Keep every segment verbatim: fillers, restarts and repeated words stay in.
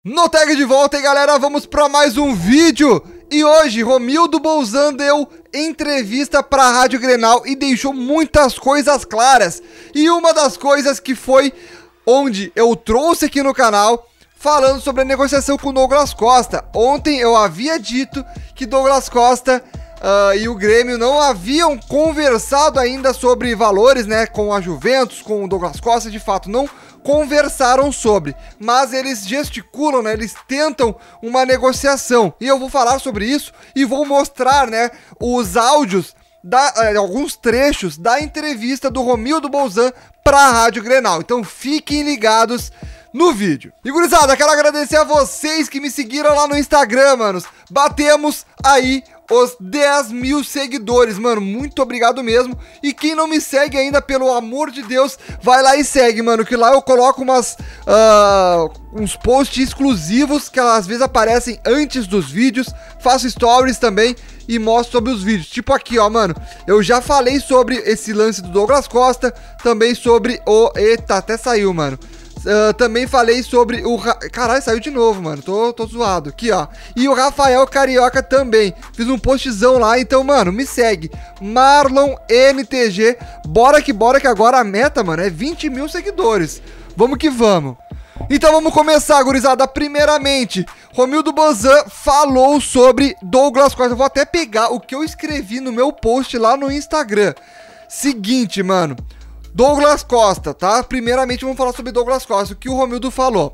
No Tag de volta, hein, galera? Vamos para mais um vídeo. E hoje, Romildo Bolzan deu entrevista para a Rádio Grenal e deixou muitas coisas claras. E uma das coisas que foi onde eu trouxe aqui no canal, falando sobre a negociação com o Douglas Costa. Ontem eu havia dito que Douglas Costa uh, e o Grêmio não haviam conversado ainda sobre valores, né, com a Juventus, com o Douglas Costa. De fato, não conversaram sobre, mas eles gesticulam, né, eles tentam uma negociação, e eu vou falar sobre isso e vou mostrar, né, os áudios, da, eh, alguns trechos da entrevista do Romildo Bolzan para a Rádio Grenal, então fiquem ligados no vídeo. E gurizada, quero agradecer a vocês que me seguiram lá no Instagram, manos, batemos aí os dez mil seguidores, mano, muito obrigado mesmo. E quem não me segue ainda, pelo amor de Deus, vai lá e segue, mano, que lá eu coloco umas, uh, uns posts exclusivos que às vezes aparecem antes dos vídeos. Faço stories também e mostro sobre os vídeos, tipo aqui, ó, mano, eu já falei sobre esse lance do Douglas Costa, também sobre o... Eita, até saiu, mano. Uh, também falei sobre o... Ra... Caralho, saiu de novo, mano. Tô, tô zoado. Aqui, ó. E o Rafael Carioca também. Fiz um postzão lá. Então, mano, me segue. Marlon N T G. Bora que bora, que agora a meta, mano, é vinte mil seguidores. Vamos que vamos. Então vamos começar, gurizada. Primeiramente, Romildo Bolzan falou sobre Douglas Costa. Eu vou até pegar o que eu escrevi no meu post lá no Instagram. Seguinte, mano. Douglas Costa, tá? Primeiramente vamos falar sobre Douglas Costa, o que o Romildo falou.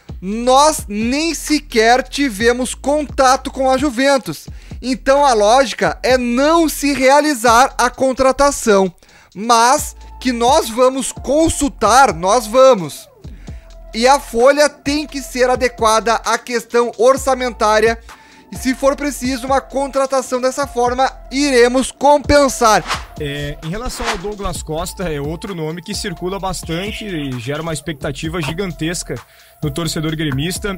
Nós nem sequer tivemos contato com a Juventus, então a lógica é não se realizar a contratação, mas que nós vamos consultar, nós vamos. E a folha tem que ser adequada à questão orçamentária. E se for preciso uma contratação dessa forma, iremos compensar. É, em relação ao Douglas Costa, é outro nome que circula bastante e gera uma expectativa gigantesca no torcedor gremista.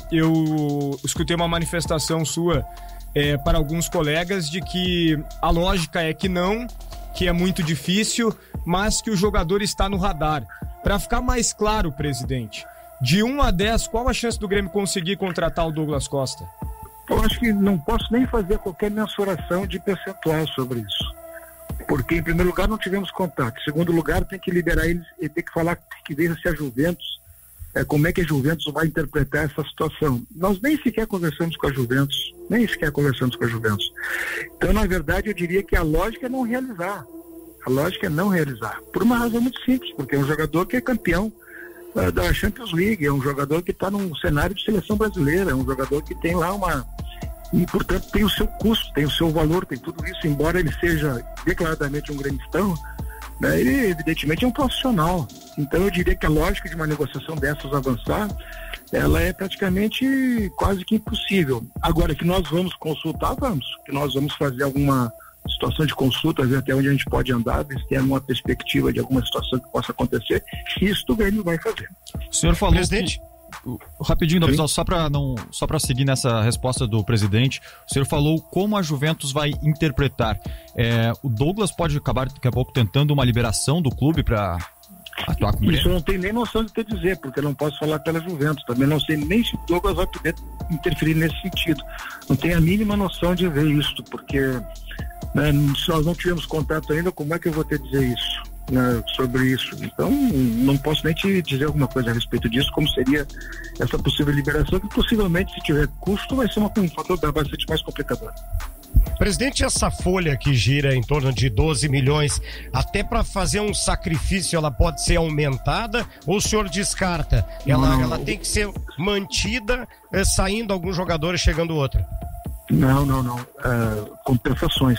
Eu escutei uma manifestação sua é, para alguns colegas de que a lógica é que não, que é muito difícil, mas que o jogador está no radar. Para ficar mais claro, presidente, de um a dez, qual a chance do Grêmio conseguir contratar o Douglas Costa? Eu acho que não posso nem fazer qualquer mensuração de percentual sobre isso. Porque, em primeiro lugar, não tivemos contato. Em segundo lugar, tem que liberar eles e tem que falar que veja se a Juventus, é, como é que a Juventus vai interpretar essa situação. Nós nem sequer conversamos com a Juventus, nem sequer conversamos com a Juventus. Então, na verdade, eu diria que a lógica é não realizar. A lógica é não realizar. Por uma razão muito simples, porque é um jogador que é campeão uh, da Champions League, é um jogador que está num cenário de seleção brasileira, é um jogador que tem lá uma... E, portanto, tem o seu custo, tem o seu valor, tem tudo isso, embora ele seja declaradamente um gremistão, né, ele evidentemente é um profissional. Então eu diria que a lógica de uma negociação dessas avançar, ela é praticamente quase que impossível. Agora, que nós vamos consultar, vamos, que nós vamos fazer alguma situação de consulta, ver até onde a gente pode andar, ver se tem alguma perspectiva de alguma situação que possa acontecer, isso o Grêmio vai fazer. O senhor falou, presidente? Que... Rapidinho, Davi, só para não, só para seguir nessa resposta do presidente, o senhor falou como a Juventus vai interpretar. É, o Douglas pode acabar daqui a pouco tentando uma liberação do clube para atuar com o Grêmio? Isso eu não tenho nem noção de te dizer, porque eu não posso falar pela Juventus. Também não sei nem se o Douglas vai poder interferir nesse sentido. Não tenho a mínima noção de ver isso, porque né, se nós não tivemos contato ainda, como é que eu vou te dizer isso? Né, sobre isso, então não posso nem te dizer alguma coisa a respeito disso, como seria essa possível liberação, que possivelmente, se tiver custo, vai ser uma, um fator bastante mais complicador. Presidente, essa folha que gira em torno de doze milhões, até para fazer um sacrifício, ela pode ser aumentada ou o senhor descarta? Ela, ela tem que ser mantida, é, saindo algum jogador e chegando outro? Não, não, não. Uh, compensações.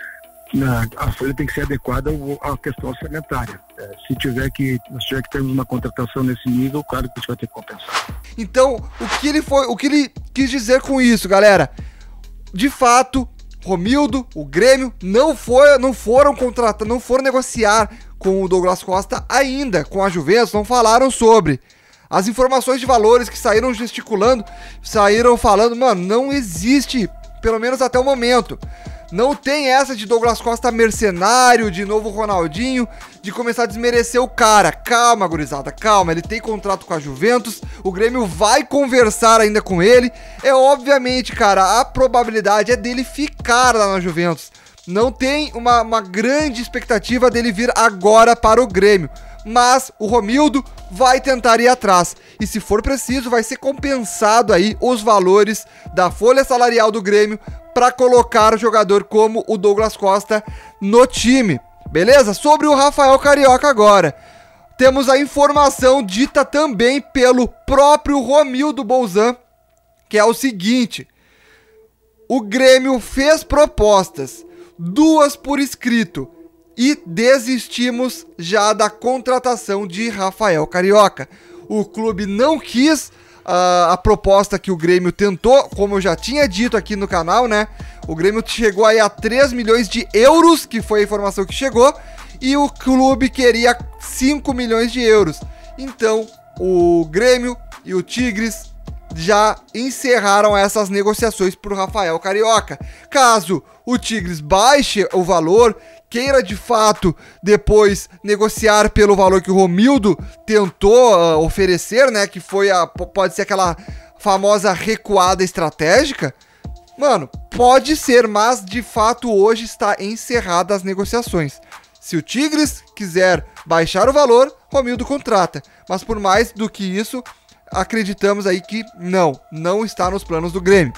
A folha tem que ser adequada à questão orçamentária. É, se tiver que, se tiver que termos uma contratação nesse nível, claro que a gente vai ter que compensar. Então, o que ele foi, o que ele quis dizer com isso, galera? De fato, Romildo, o Grêmio não foi, não foram contratar, não foram negociar com o Douglas Costa ainda, com a Juventus, não falaram sobre. As informações de valores que saíram gesticulando, saíram falando, mano, não existe, pelo menos até o momento. Não tem essa de Douglas Costa mercenário, de novo Ronaldinho, de começar a desmerecer o cara. Calma, gurizada, calma. Ele tem contrato com a Juventus, o Grêmio vai conversar ainda com ele. É obviamente, cara, a probabilidade é dele ficar lá na Juventus. Não tem uma, uma grande expectativa dele vir agora para o Grêmio. Mas o Romildo vai tentar ir atrás. E se for preciso, vai ser compensado aí os valores da folha salarial do Grêmio para colocar o jogador como o Douglas Costa no time. Beleza? Sobre o Rafael Carioca agora. Temos a informação dita também pelo próprio Romildo Bolzan, que é o seguinte: o Grêmio fez propostas, duas por escrito, e desistimos já da contratação de Rafael Carioca. O clube não quis uh, a proposta que o Grêmio tentou, como eu já tinha dito aqui no canal, né? O Grêmio chegou aí a três milhões de euros, que foi a informação que chegou, e o clube queria cinco milhões de euros. Então, o Grêmio e o Tigres já encerraram essas negociações por Rafael Carioca. Caso o Tigres baixe o valor, queira de fato depois negociar pelo valor que o Romildo tentou uh, oferecer, né, que foi a, pode ser aquela famosa recuada estratégica, mano, pode ser, mas de fato hoje está encerrada as negociações. Se o Tigres quiser baixar o valor, Romildo contrata, mas por mais do que isso, acreditamos aí que não, não está nos planos do Grêmio.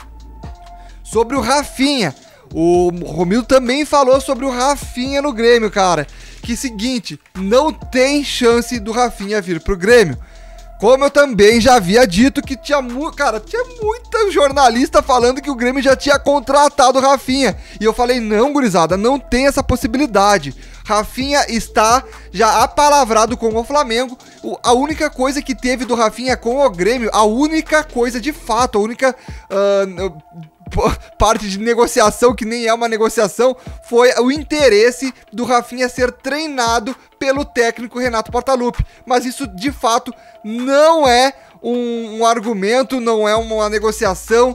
Sobre o Rafinha, o Romildo também falou sobre o Rafinha no Grêmio, cara. Que seguinte, não tem chance do Rafinha vir pro Grêmio. Como eu também já havia dito que tinha muito, cara, tinha muita jornalista falando que o Grêmio já tinha contratado o Rafinha. E eu falei, não, gurizada, não tem essa possibilidade. Rafinha está já apalavrado com o Flamengo. O, a única coisa que teve do Rafinha com o Grêmio, a única coisa de fato, a única uh, parte de negociação, que nem é uma negociação, foi o interesse do Rafinha ser treinado pelo técnico Renato Portaluppi. Mas isso de fato não é um, um argumento, não é uma negociação,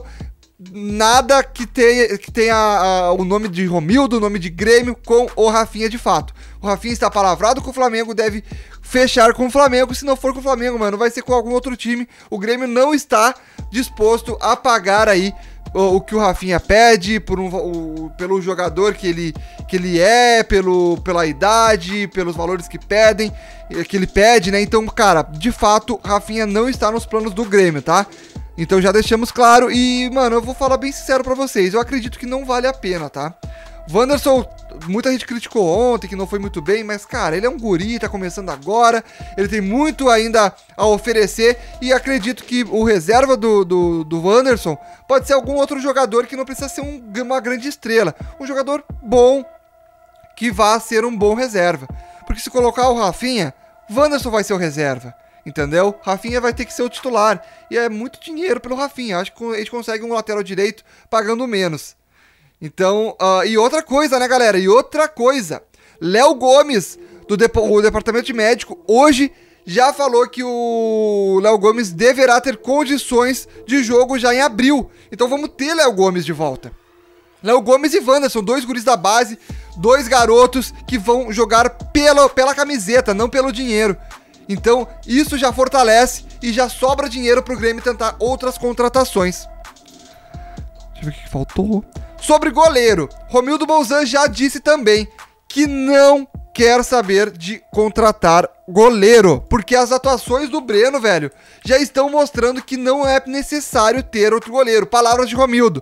nada que tenha, que tenha a, o nome de Romildo, o nome de Grêmio com o Rafinha de fato. O Rafinha está palavrado com o Flamengo, deve fechar com o Flamengo. Se não for com o Flamengo, mano, vai ser com algum outro time. O Grêmio não está disposto a pagar aí o, o que o Rafinha pede por um, o, pelo jogador que ele, que ele é, pelo, pela idade, pelos valores que pedem, que ele pede, né? Então, cara, de fato, Rafinha não está nos planos do Grêmio, tá? Então já deixamos claro e, mano, eu vou falar bem sincero pra vocês, eu acredito que não vale a pena, tá? Wanderson, muita gente criticou ontem que não foi muito bem, mas, cara, ele é um guri, tá começando agora, ele tem muito ainda a oferecer e acredito que o reserva do, do, do Wanderson pode ser algum outro jogador que não precisa ser um, uma grande estrela, um jogador bom que vá ser um bom reserva, porque se colocar o Rafinha, Wanderson vai ser o reserva. Entendeu? Rafinha vai ter que ser o titular. E é muito dinheiro pelo Rafinha. Acho que a gente consegue um lateral direito pagando menos. Então, uh, e outra coisa, né, galera? E outra coisa. Léo Gomes, do Depo- o departamento de médico, hoje já falou que o Léo Gomes deverá ter condições de jogo já em abril. Então vamos ter Léo Gomes de volta. Léo Gomes e Wanderson, dois guris da base, dois garotos que vão jogar pela, pela camiseta, não pelo dinheiro. Então, isso já fortalece e já sobra dinheiro pro Grêmio tentar outras contratações. Deixa eu ver o que faltou. Sobre goleiro, Romildo Bolzan já disse também que não quer saber de contratar goleiro, porque as atuações do Breno, velho, já estão mostrando que não é necessário ter outro goleiro. Palavras de Romildo.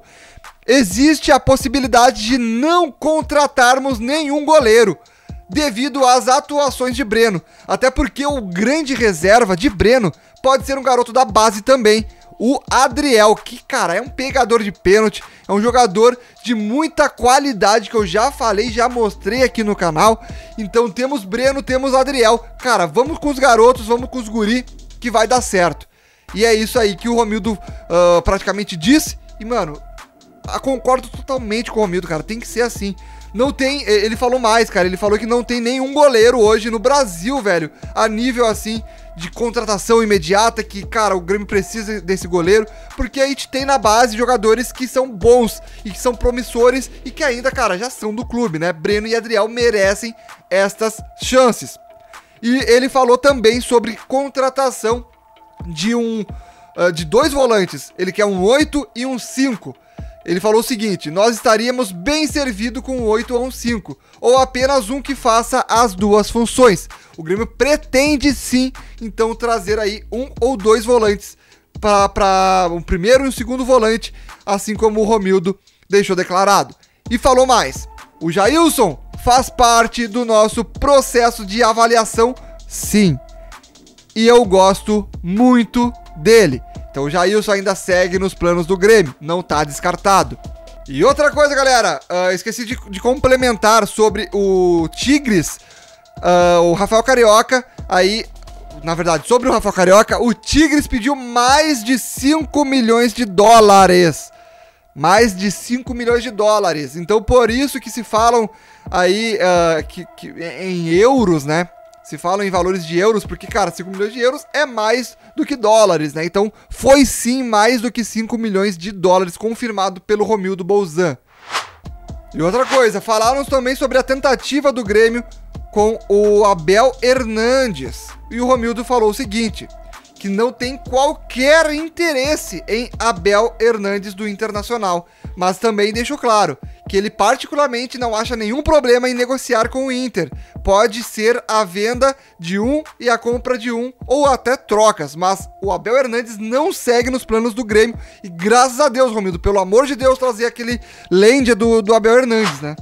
Existe a possibilidade de não contratarmos nenhum goleiro devido às atuações de Breno, até porque o grande reserva de Breno pode ser um garoto da base também, o Adriel, que, cara, é um pegador de pênalti, é um jogador de muita qualidade, que eu já falei, já mostrei aqui no canal. Então temos Breno, temos Adriel, cara, vamos com os garotos, vamos com os guri, que vai dar certo. E é isso aí que o Romildo uh, praticamente disse, e, mano, eu concordo totalmente com o Romildo, cara, tem que ser assim. Não tem, ele falou mais, cara, ele falou que não tem nenhum goleiro hoje no Brasil, velho, a nível assim de contratação imediata, que, cara, o Grêmio precisa desse goleiro, porque a gente tem na base jogadores que são bons e que são promissores e que ainda, cara, já são do clube, né? Breno e Adriel merecem estas chances. E ele falou também sobre contratação de um uh, de dois volantes. Ele quer um oito e um cinco. Ele falou o seguinte: nós estaríamos bem servido com um oito ou um cinco, ou apenas um que faça as duas funções. O Grêmio pretende sim, então, trazer aí um ou dois volantes para um primeiro e um segundo volante, assim como o Romildo deixou declarado. E falou mais: o Jailson faz parte do nosso processo de avaliação, sim. E eu gosto muito dele. Então o Jailson ainda segue nos planos do Grêmio, não tá descartado. E outra coisa, galera, uh, esqueci de, de complementar sobre o Tigres, uh, o Rafael Carioca, aí, na verdade, sobre o Rafael Carioca, o Tigres pediu mais de cinco milhões de dólares. Mais de cinco milhões de dólares. Então por isso que se falam aí uh, que, que, em euros, né? Se falam em valores de euros, porque, cara, cinco milhões de euros é mais do que dólares, né? Então, foi sim mais do que cinco milhões de dólares, confirmado pelo Romildo Bolzan. E outra coisa, falaram também sobre a tentativa do Grêmio com o Abel Hernandes. E o Romildo falou o seguinte: que não tem qualquer interesse em Abel Hernandes do Internacional, mas também deixou claro que ele particularmente não acha nenhum problema em negociar com o Inter. Pode ser a venda de um e a compra de um, ou até trocas, mas o Abel Hernandes não segue nos planos do Grêmio, e graças a Deus, Romildo, pelo amor de Deus, trazer aquele Lândia do, do Abel Hernandes, né?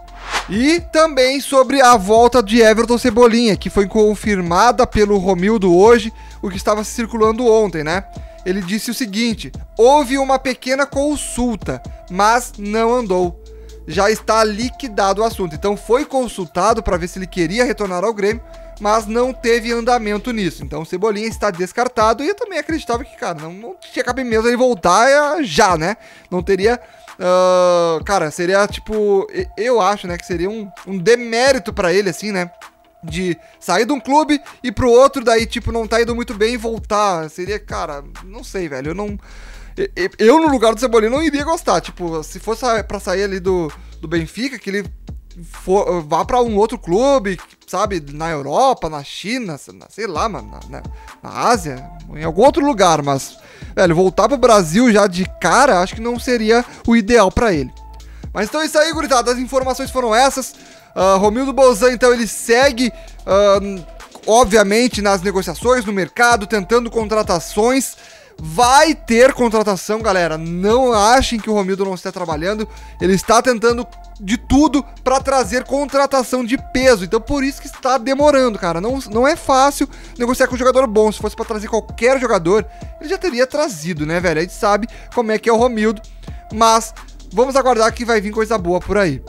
E também sobre a volta de Everton Cebolinha, que foi confirmada pelo Romildo hoje, o que estava circulando ontem, né? Ele disse o seguinte: houve uma pequena consulta, mas não andou. Já está liquidado o assunto. Então foi consultado para ver se ele queria retornar ao Grêmio, mas não teve andamento nisso. Então o Cebolinha está descartado, e eu também acreditava que, cara, não, não tinha cabimento ele voltar já, né? Não teria... Uh, cara, seria tipo, eu acho, né, que seria um, um demérito pra ele, assim, né, de sair de um clube e pro outro, daí, tipo, não tá indo muito bem e voltar. Seria, cara, não sei, velho, eu não... Eu, eu no lugar do Cebolinha, não iria gostar. Tipo, se fosse pra sair ali do, do Benfica, que ele for, vá pra um outro clube, sabe, na Europa, na China, sei lá, mano, na, na Ásia, em algum outro lugar, mas... velho, voltar pro Brasil já de cara, acho que não seria o ideal pra ele. Mas então é isso aí, gurizada. As informações foram essas. Uh, Romildo Bolzan, então, ele segue, uh, obviamente, nas negociações, no mercado, tentando contratações. Vai ter contratação, galera. Não achem que o Romildo não está trabalhando. Ele está tentando de tudo para trazer contratação de peso. Então por isso que está demorando, cara. Não, não é fácil negociar com um jogador bom. Se fosse para trazer qualquer jogador, ele já teria trazido, né, velho? A gente sabe como é que é o Romildo. Mas vamos aguardar que vai vir coisa boa por aí.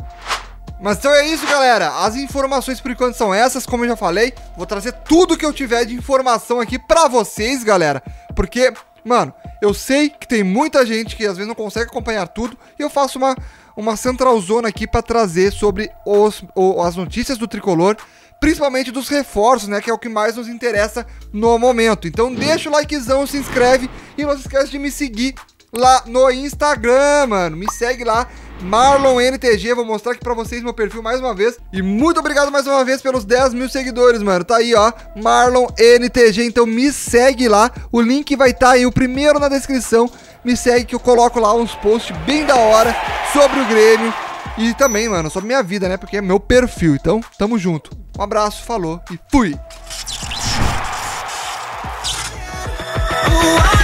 Mas então é isso, galera. As informações por enquanto são essas, como eu já falei. Vou trazer tudo que eu tiver de informação aqui pra vocês, galera. Porque, mano, eu sei que tem muita gente que às vezes não consegue acompanhar tudo. E eu faço uma, uma centralzona aqui pra trazer sobre os, o, as notícias do Tricolor. Principalmente dos reforços, né? Que é o que mais nos interessa no momento. Então deixa o likezão, se inscreve. E não se esquece de me seguir lá no Instagram, mano. Me segue lá, Marlon N T G. Vou mostrar aqui pra vocês meu perfil mais uma vez. E muito obrigado mais uma vez pelos dez mil seguidores, mano. Tá aí, ó, Marlon N T G. Então me segue lá. O link vai estar aí, o primeiro na descrição. Me segue que eu coloco lá uns posts bem da hora sobre o Grêmio. E também, mano, sobre minha vida, né? Porque é meu perfil. Então, tamo junto. Um abraço, falou e fui!